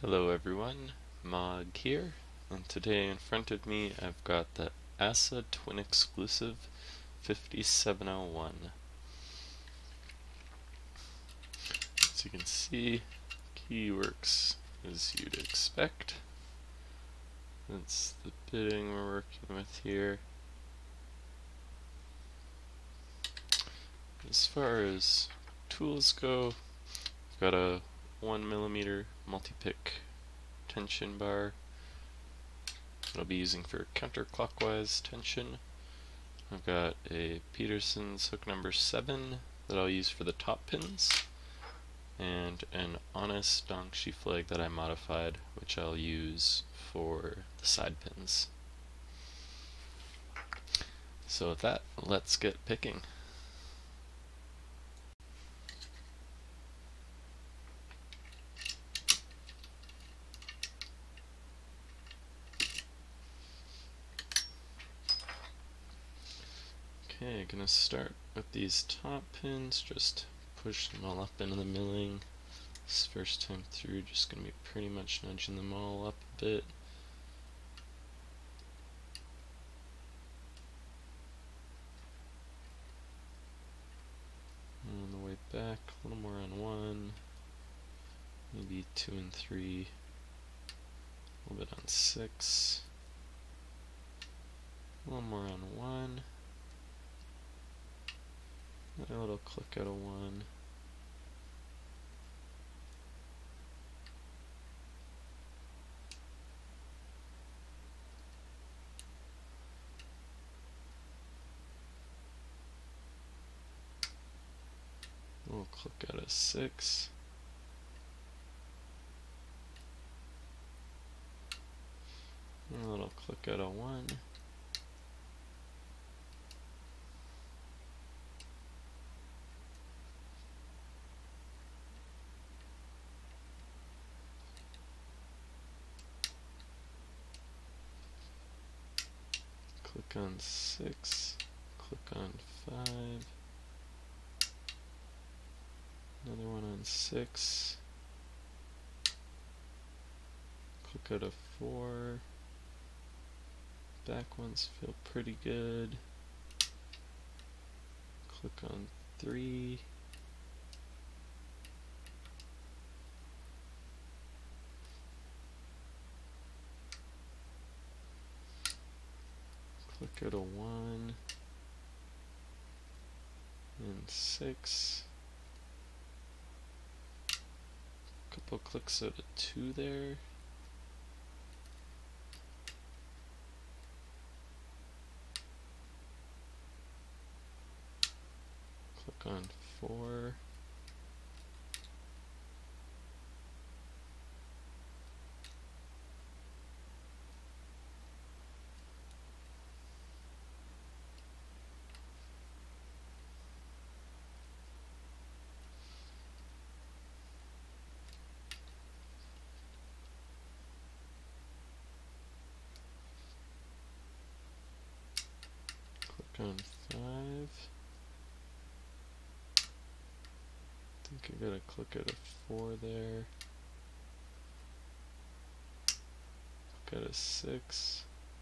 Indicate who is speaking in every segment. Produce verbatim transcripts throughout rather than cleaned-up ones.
Speaker 1: Hello everyone, Mog here, and today in front of me I've got the A S A Twin Exclusive fifty-seven oh one. As you can see, key works as you'd expect. That's the bitting we're working with here. As far as tools go, I've got a one millimeter multi-pick tension bar that I'll be using for counterclockwise tension. I've got a Peterson's hook number seven that I'll use for the top pins, and an Honest Dongshi flag that I modified, which I'll use for the side pins. So with that, let's get picking. Okay, gonna start with these top pins, just push them all up into the milling. This first time through, just gonna be pretty much nudging them all up a bit. On the way back, a little more on one, maybe two and three, a little bit on six, a little more on one, another little click out of one, a little click out of six, a little click out of one, click on six, click on five, another one on six, click out of four, back ones feel pretty good, click on three, click out of one, and six, couple clicks out of two there, click on four, click on five, I think I gotta click out of four there, click out of six,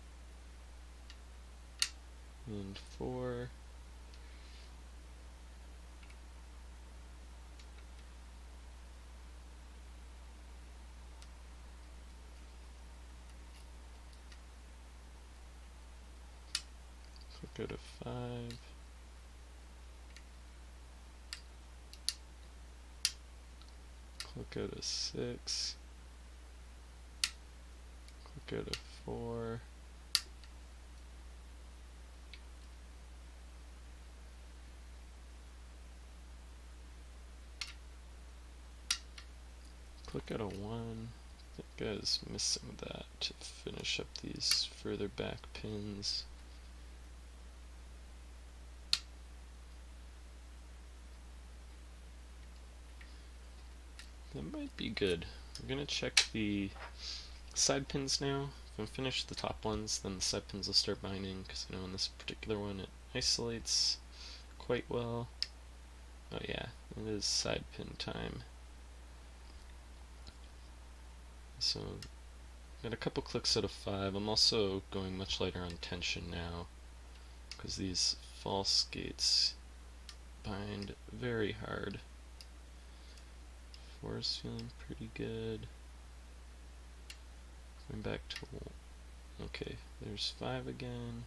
Speaker 1: and four, click out of five, click out of six, click out of four, click out of one. I think I was missing that to finish up these further back pins. That might be good. I'm gonna check the side pins now. If I'm finished the top ones, then the side pins will start binding, because I know in this particular one it isolates quite well. Oh yeah, it is side pin time. So got a couple clicks out of five. I'm also going much lighter on tension now because these false gates bind very hard. Four is feeling pretty good. Going back to, okay, there's five again.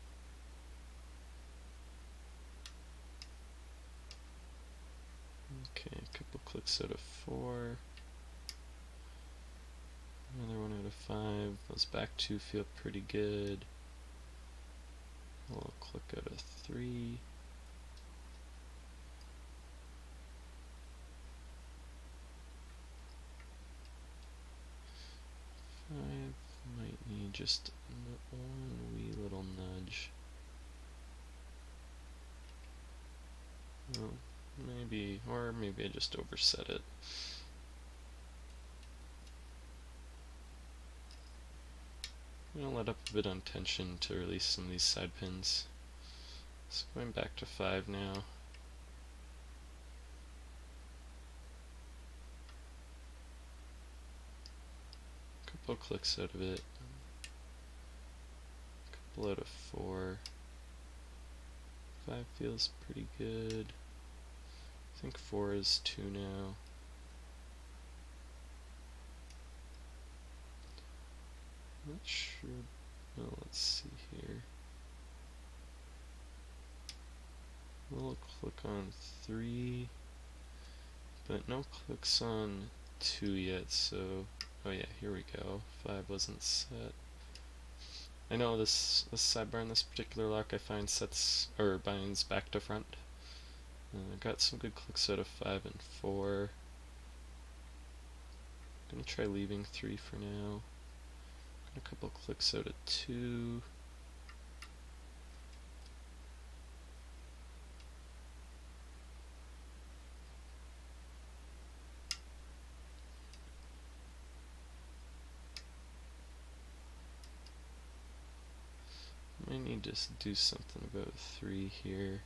Speaker 1: Okay, a couple clicks out of four. Another one out of five. Those back two feel pretty good. A little click out of three. Five might need just one wee little nudge. Well, maybe, or maybe I just overset it. I'm going to let up a bit on tension to release some of these side pins. So going back to five now. Couple clicks out of it. Couple out of four. Five feels pretty good. I think four is two now. Not sure. Well, let's see here. A little click on three, but no clicks on two yet. So, oh yeah, here we go. Five wasn't set. I know this this sidebar in this particular lock I find sets or binds back to front. Uh, got some good clicks out of five and four. Gonna try leaving three for now. Got a couple clicks out of two. Might need to do something about three here.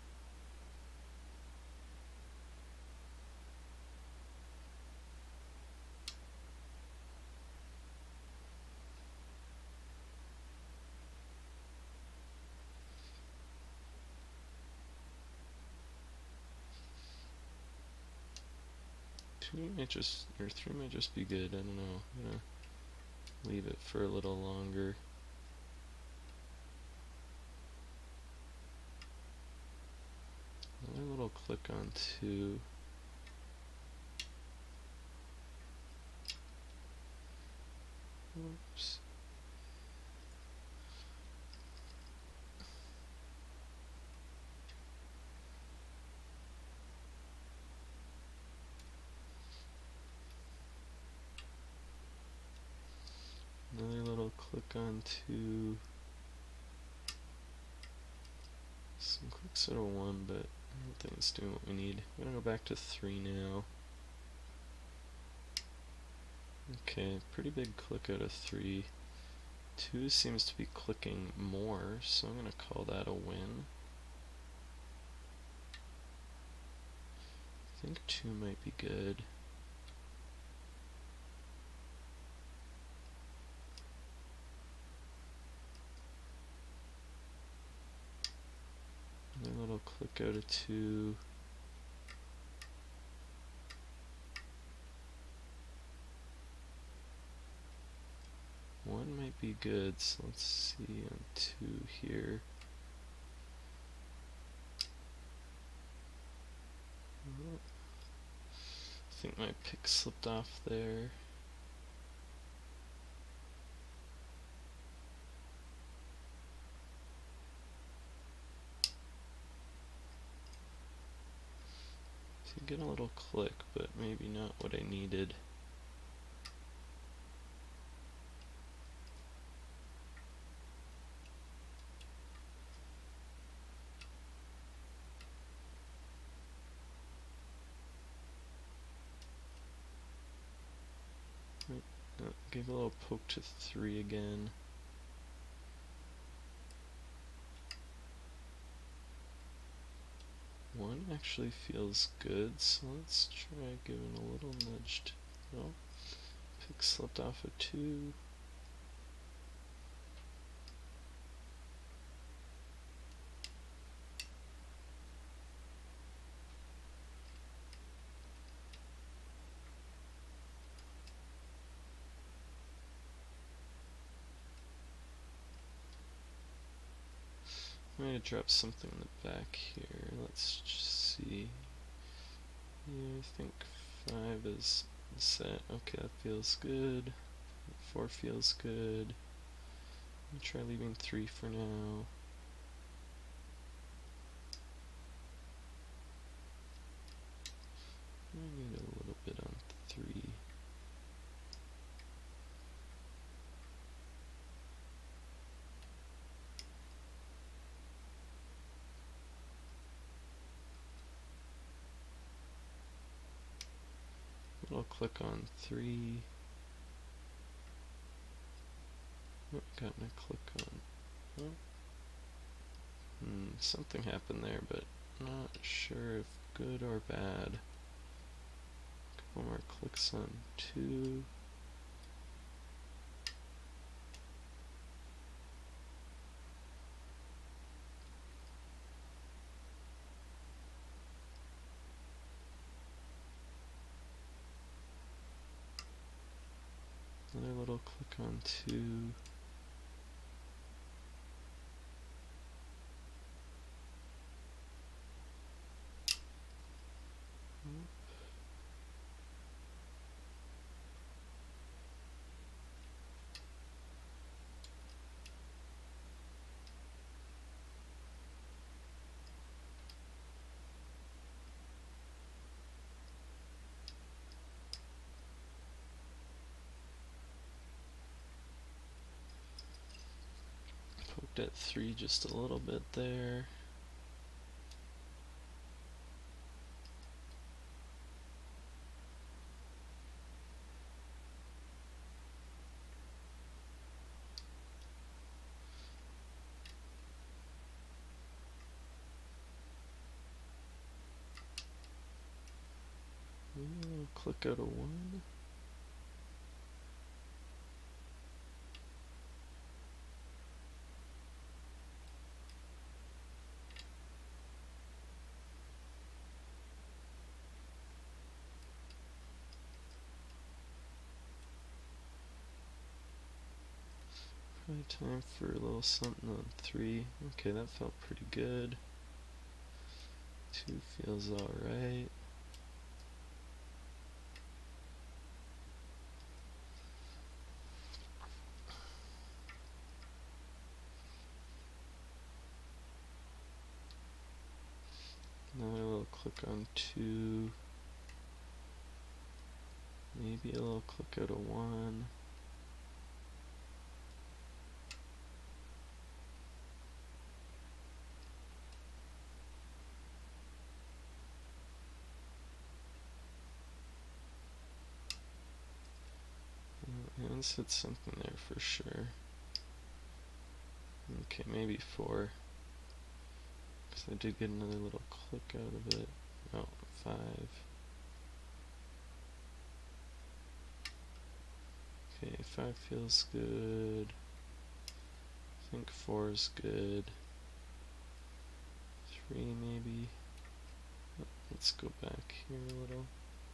Speaker 1: Two might just, or three might just be good. I don't know. I'm gonna leave it for a little longer. Another little click on two. Oops. Another little click on two. Some clicks out of one, but I don't think it's doing what we need. I'm gonna go back to three now. Okay, pretty big click out of three. Two seems to be clicking more, so I'm gonna call that a win. I think two might be good. Another little click out of two. One might be good, so let's see on two here. I think my pick slipped off there. So you get a little click, but maybe not what I needed. Uh, give a little poke to three again. One actually feels good, so let's try giving a little nudge to, well, click slipped off a two. I'm going to drop something in the back here. Let's just see. Yeah, I think five is set. Okay, that feels good. Four feels good. I'll try leaving three for now. I need a little bit on three. I'll click on three. Oh, got a click on. Oh. Hmm, something happened there, but not sure if good or bad. Couple more clicks on two. Another little click on two. Poked at three just a little bit there. I'll click out a one. Probably time for a little something on three. Okay, that felt pretty good. Two feels alright. Now I will click on two. Maybe a little click out of one. Uh, Hands hit something there for sure. Okay, maybe four. Because I did get another little click out of it. Oh, five. Okay, five feels good. I think four is good. Three maybe. Oh, let's go back here a little.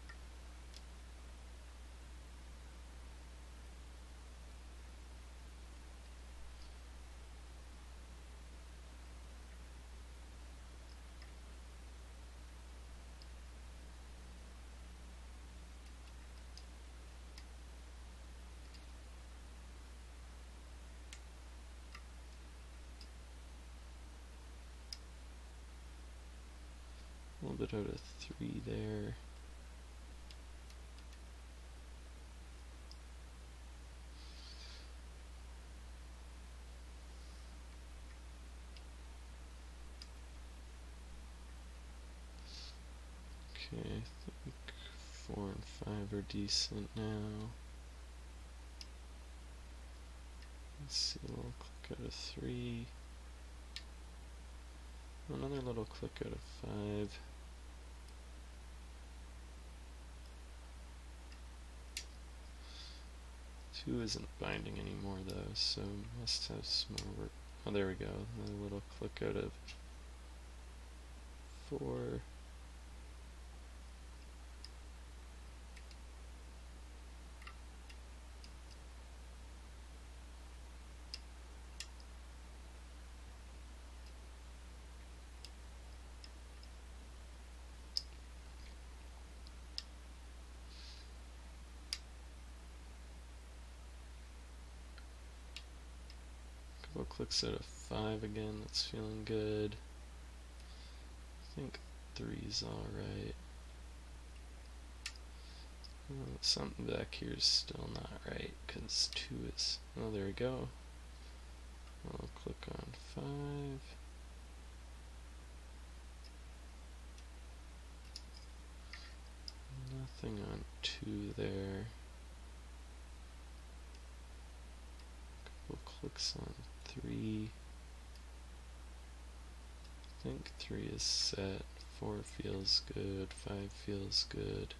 Speaker 1: A little bit out of three there. Okay, I think four and five are decent now. Let's see, a little click out of three. Another little click out of five. Two isn't binding anymore though, so must have some more work. Oh, there we go. A little click out of four. Couple clicks out of five again. That's feeling good. I think three's alright. Oh, something back here is still not right, because two is... Oh, there we go. I'll click on five. Nothing on two there. Couple clicks on three. I think three is set. Four feels good. Five feels good.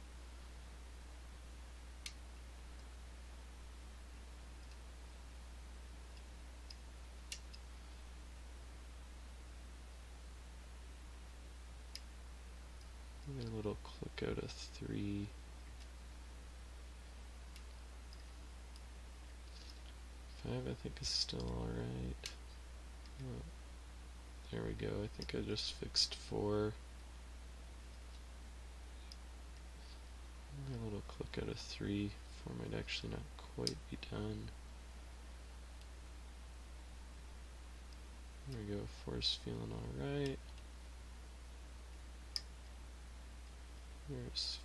Speaker 1: A little click out of three. Five I think is still alright. Oh, there we go. I think I just fixed four. A little click out of three. Four might actually not quite be done. There we go. Four's feeling alright. There's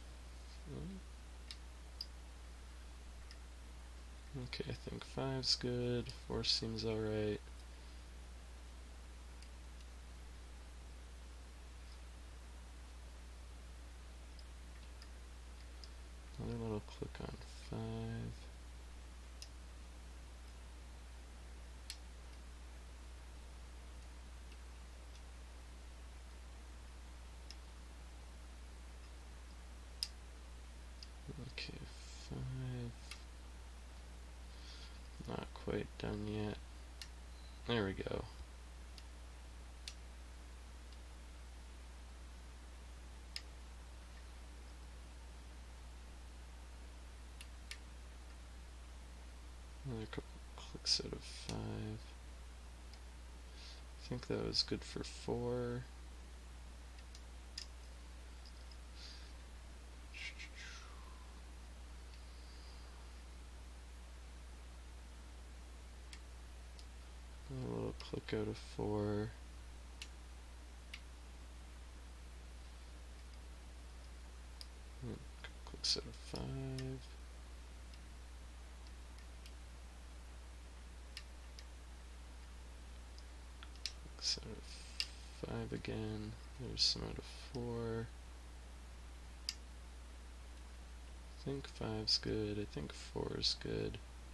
Speaker 1: okay, I think five's good. Four seems alright. Another little click on five. Okay, five. Not quite done yet. There we go. Another couple clicks out of five. I think that was good for four. A little click out of four. And clicks out of five. Clicks out of five again. There's some out of four. I think five's good. I think four's good.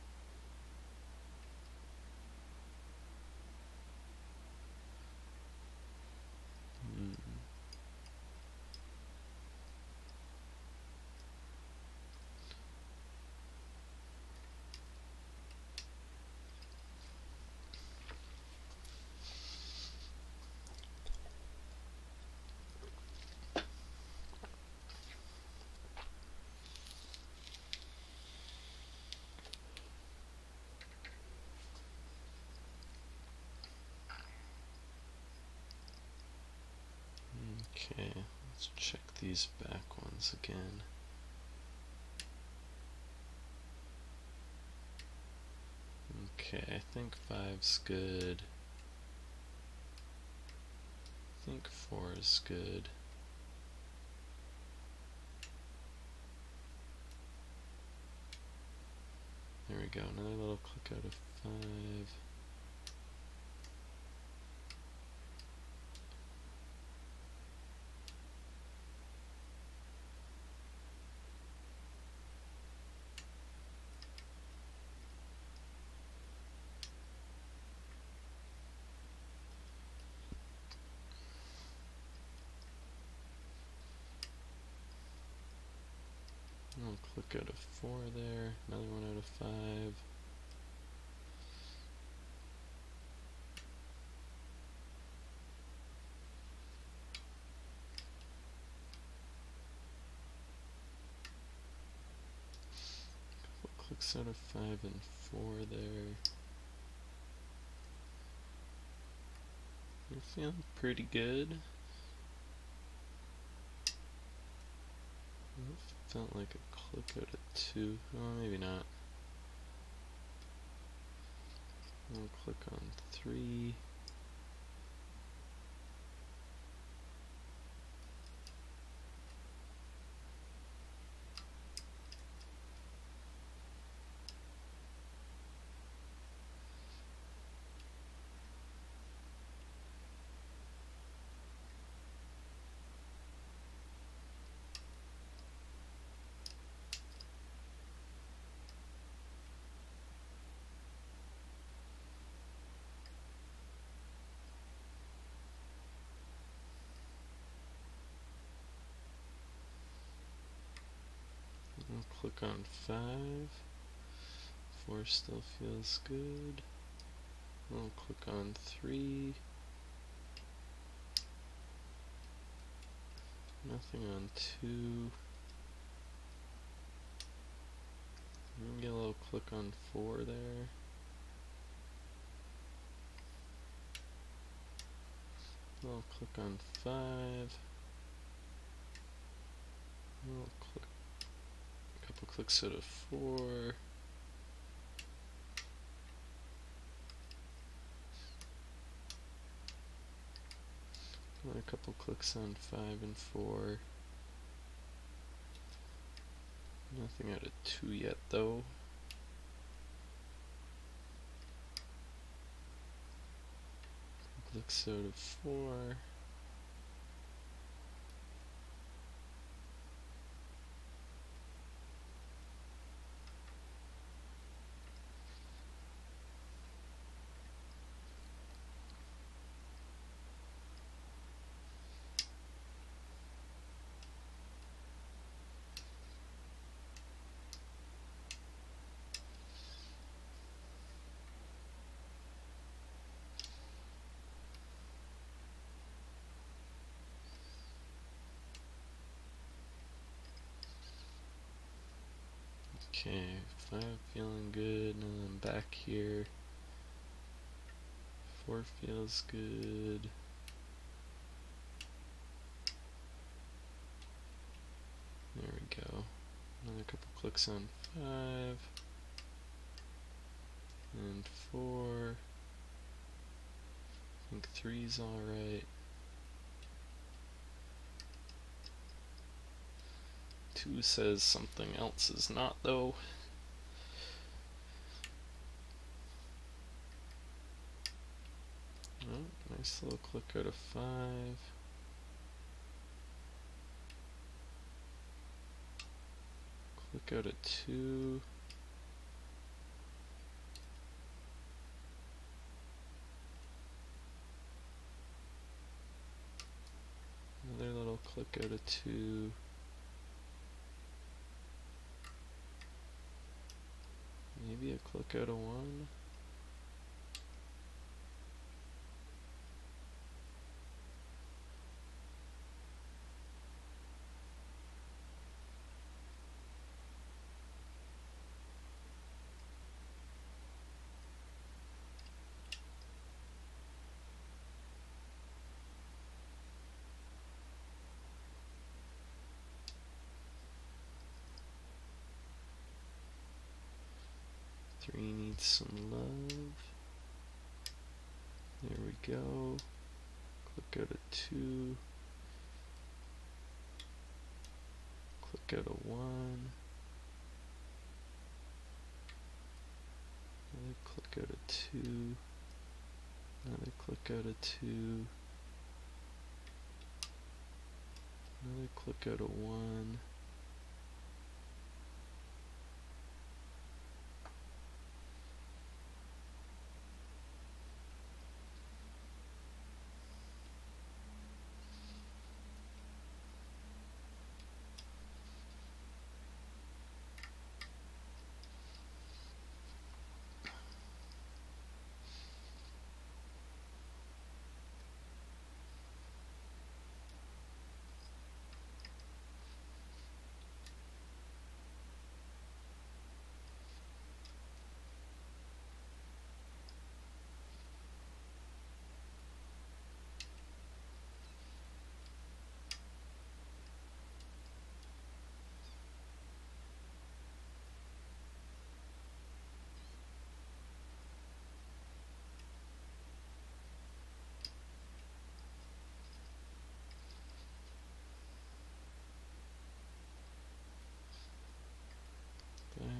Speaker 1: Okay, let's check these back ones again. Okay, I think five's good. I think four is good. There we go, another little click out of five. I'll click out of four there, another one out of five. Couple clicks out of five and four there. You're feeling pretty good. It felt like a click out of two. Oh, maybe not. I'll click on three. I'll click on five. Four still feels good. I'll click on three. Nothing on two. Maybe a little click on four there. I'll click on five. I'll click a couple clicks out of four. A couple clicks on five and four. Nothing out of two yet though. Clicks out of four. Okay, five feeling good, and then back here. Four feels good. There we go. Another couple clicks on five. And four. I think three's alright. Two says something else is not though. Oh, nice little click out of five. Click out of two. Another little click out of two. Maybe a click out of one. Three needs some love. There we go. Click out of two. Click out of one. Another click out of two. Another click out of two. Another click out of one.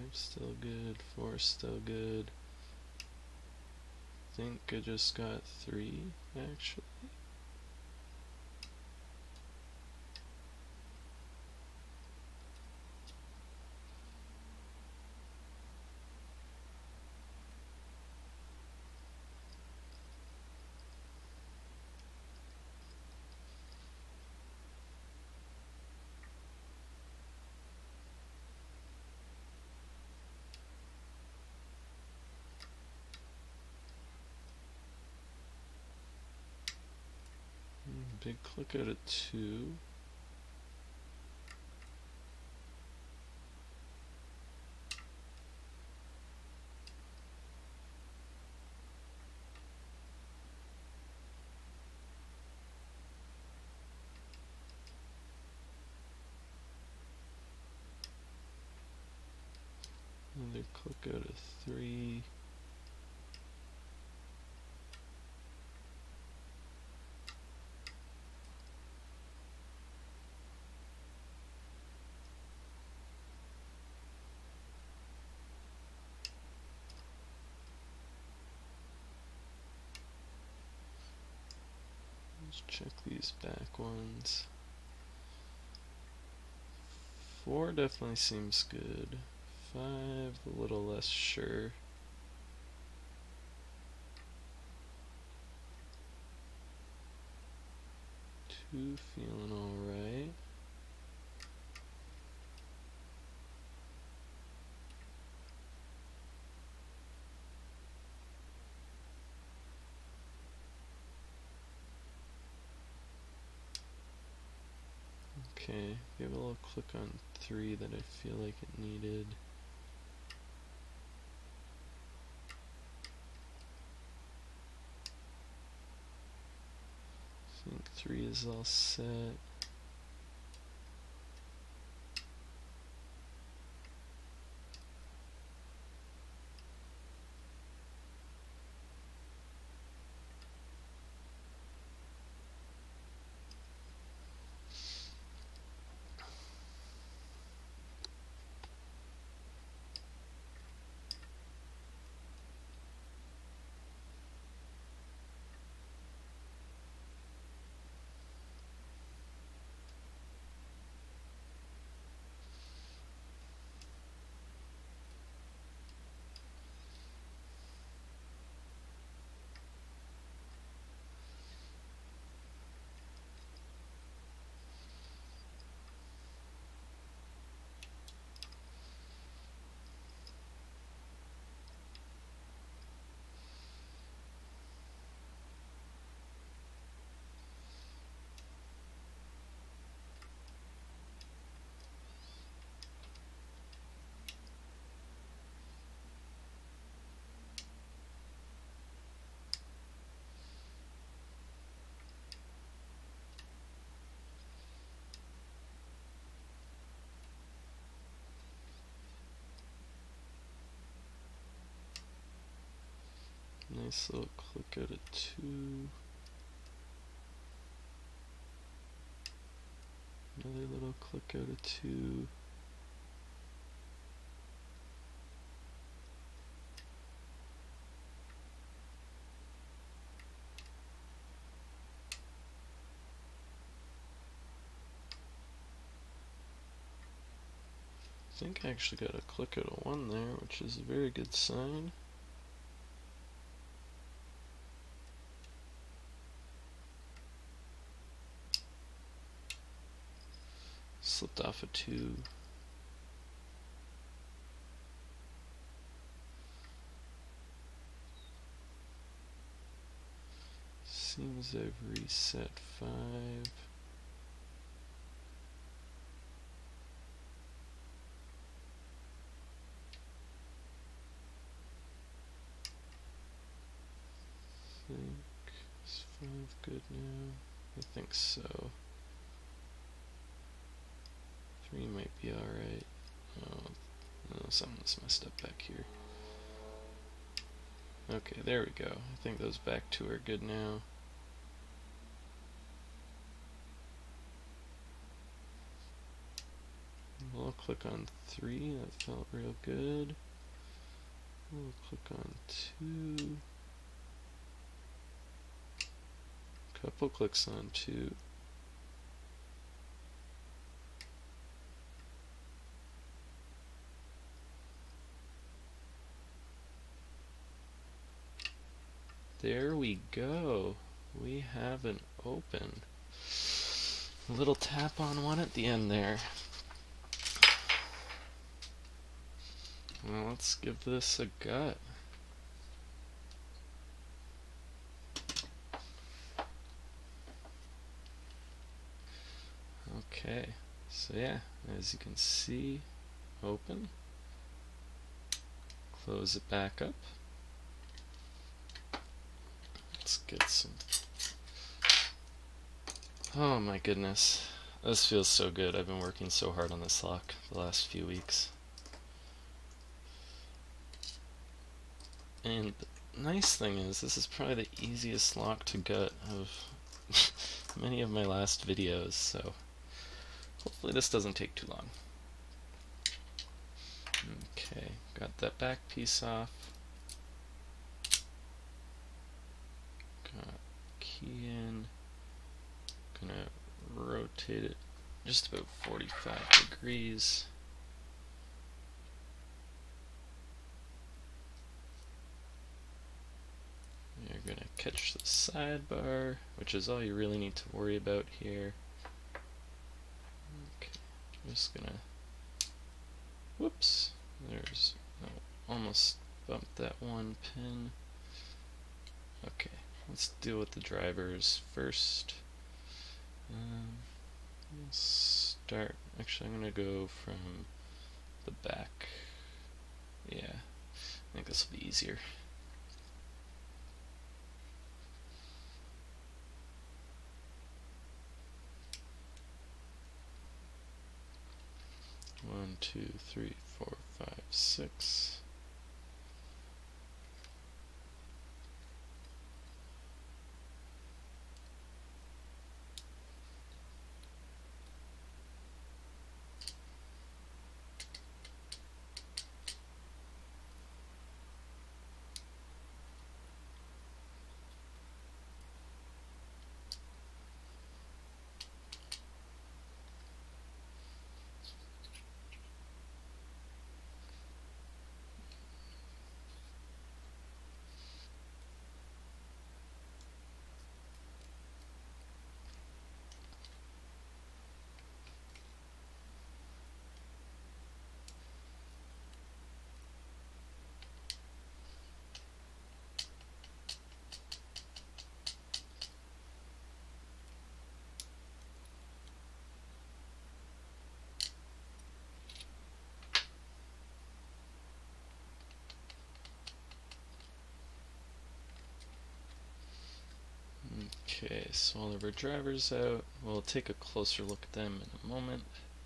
Speaker 1: Five still good, four still good. I think I just got three actually. Big click out of two. Another click out of three. Let's check these back ones. Four definitely seems good. Five, a little less sure. Two feeling alright. Okay, give a little click on three that I feel like it needed. I think three is all set. Nice little click out of two. Another little click out of two. I think I actually got a click out of one there, which is a very good sign. Slipped off a two. Seems I've reset five. I think is five good now? I think so. Three might be alright. Oh, no, something's messed up back here. Okay, there we go. I think those back two are good now. A little click on three, that felt real good. We'll click on two. Couple clicks on two. There we go. We have an open. A little tap on one at the end there. Well, let's give this a gut. Okay, so yeah, as you can see, open. Close it back up. Let's get some. Oh my goodness, this feels so good. I've been working so hard on this lock the last few weeks. And the nice thing is, this is probably the easiest lock to gut of many of my last videos, so hopefully this doesn't take too long. Okay, got that back piece off. Got key in. Gonna rotate it just about forty-five degrees. You're gonna catch the sidebar, which is all you really need to worry about here. Okay, just gonna, whoops, there's, no, almost bumped that one pin. Okay, let's deal with the drivers first. Um, we'll start, actually I'm gonna go from the back. Yeah, I think this will be easier. One, two, three, four, five, six. Okay, so all of our drivers out. We'll take a closer look at them in a moment.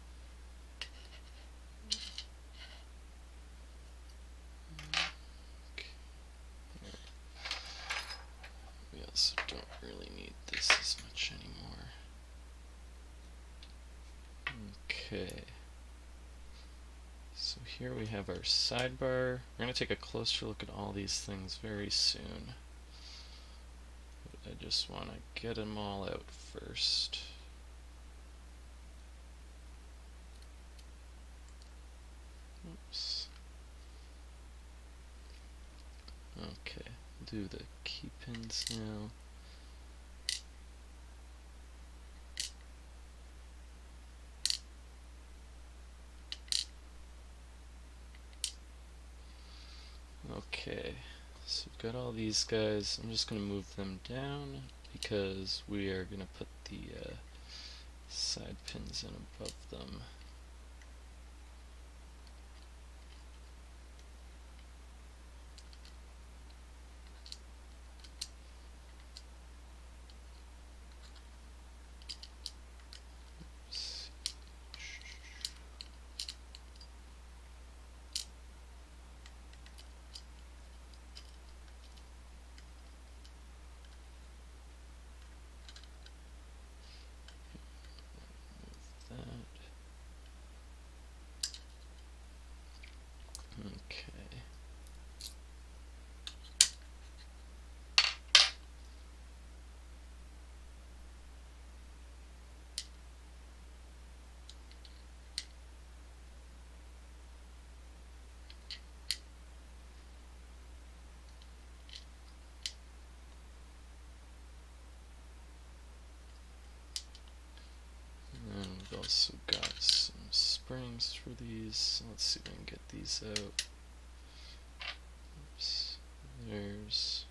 Speaker 1: Okay. We also don't really need this as much anymore. Okay. So here we have our sidebar. We're going to take a closer look at all these things very soon. I just want to get them all out first. Oops. Okay, do the key pins now. Okay, so we've got all these guys. I'm just going to move them down because we are going to put the uh, side pins in above them. That. also got some springs for these. Let's see if I can get these out. Oops. There's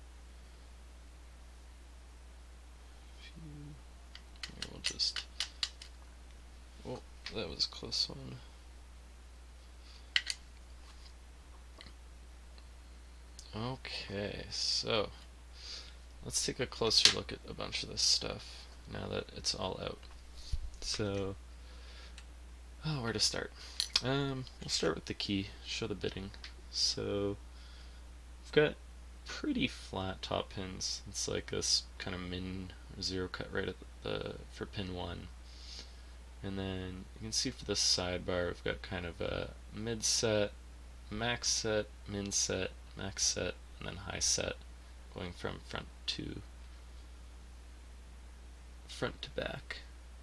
Speaker 1: a few. Here, we'll just. Oh, that was a close one. Okay, so let's take a closer look at a bunch of this stuff now that it's all out. So, oh, where to start? Um, we'll start with the key, show the bitting. So, we've got pretty flat top pins. It's like this kind of min zero cut right at the for pin one. And then you can see for the sidebar, we've got kind of a mid set, max set, min set, max set, and then high set, going from front to front to back.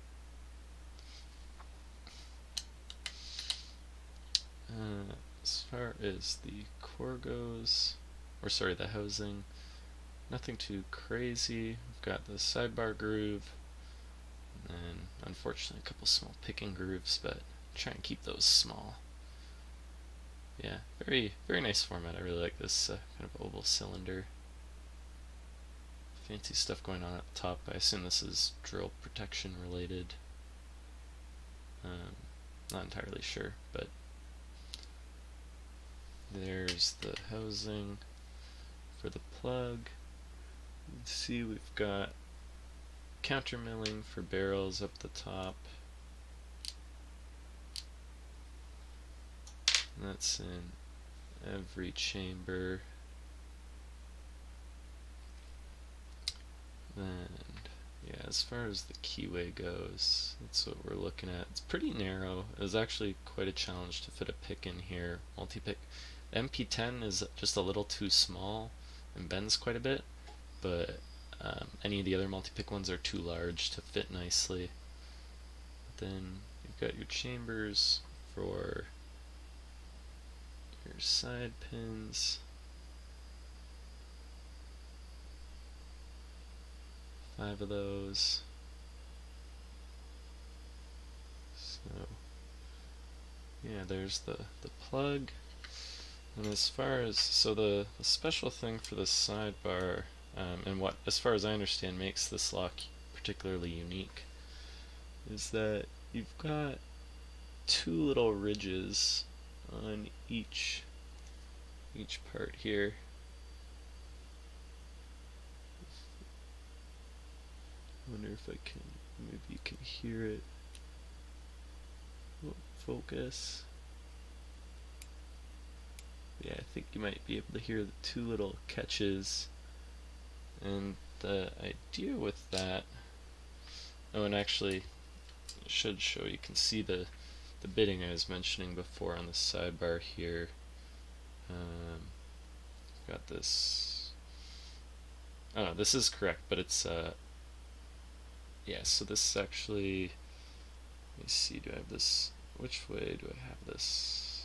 Speaker 1: Uh, as far as the core goes, or sorry, the housing, nothing too crazy. We've got the sidebar groove, and then unfortunately a couple small picking grooves, but try and keep those small. Yeah, very very nice format. I really like this uh, kind of oval cylinder. Fancy stuff going on at the top. I assume this is drill protection related. Um, not entirely sure, but there's the housing for the plug. You can see we've got counter milling for barrels up the top. And that's in every chamber. And yeah, as far as the keyway goes, that's what we're looking at. It's pretty narrow. It was actually quite a challenge to fit a pick in here, multi-pick. The M P ten is just a little too small and bends quite a bit, but um, any of the other multi-pick ones are too large to fit nicely. But then you've got your chambers for your side pins. Five of those. So yeah, there's the, the plug. And as far as, so the, the special thing for this sidebar, um, and what, as far as I understand, makes this lock particularly unique, is that you've got two little ridges on each each part here. I wonder if I can, maybe you can hear it. Oh, focus. Yeah, I think you might be able to hear the two little catches. And the idea with that, oh, and actually I should show, you can see the the bitting I was mentioning before on the sidebar here. Um, got this, oh no, this is correct, but it's uh yeah, so this is actually, let me see, do I have this, which way do I have this?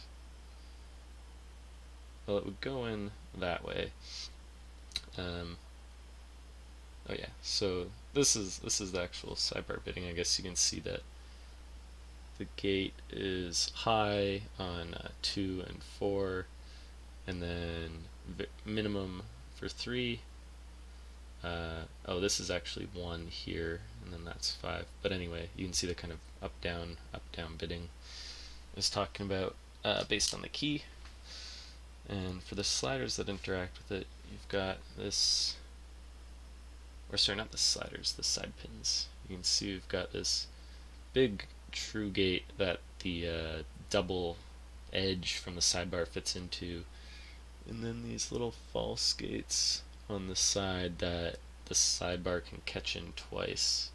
Speaker 1: Well, it would go in that way. Um, oh yeah, so this is this is the actual sidebar bitting. I guess you can see that the gate is high on uh, two and four, and then minimum for three. Uh, oh, this is actually one here, and then that's five. But anyway, you can see the kind of up down up down bitting I was talking about uh, based on the key. And for the sliders that interact with it, you've got this, or sorry, not the sliders, the side pins. You can see we've got this big true gate that the uh, double edge from the sidebar fits into, and then these little false gates on the side that the sidebar can catch in twice.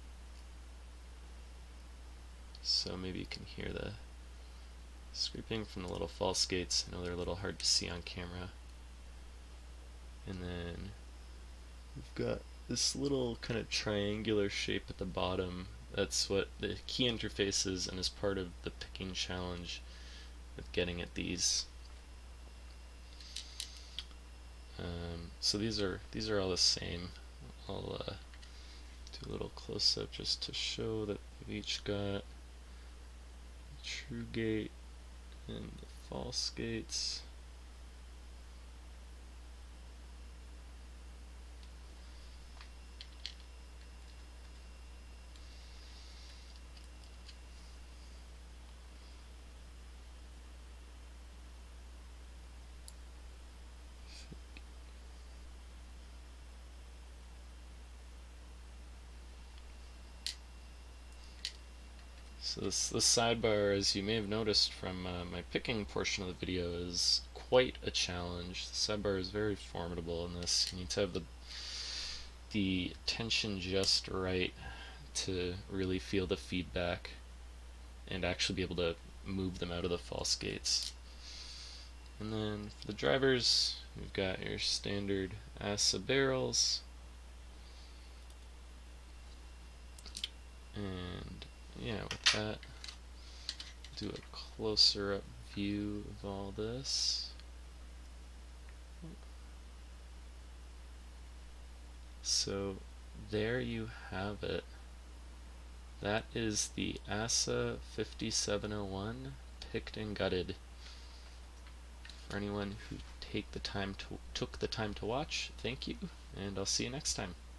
Speaker 1: So maybe you can hear the scraping from the little false gates. I know they're a little hard to see on camera. And then we've got this little kind of triangular shape at the bottom. That's what the key interface is, and is part of the picking challenge with getting at these. Um, so these are these are all the same. I'll uh, do a little close up just to show that we've each got true gate and the false gates. So this, this sidebar, as you may have noticed from uh, my picking portion of the video, is quite a challenge. The sidebar is very formidable in this. You need to have the, the tension just right to really feel the feedback and actually be able to move them out of the false gates. And then for the drivers, you've got your standard A S A barrels. And yeah, with that, do a closer up view of all this. So there you have it. That is the A S A fifty-seven oh one picked and gutted. For anyone who take the time to took the time to watch, thank you, and I'll see you next time.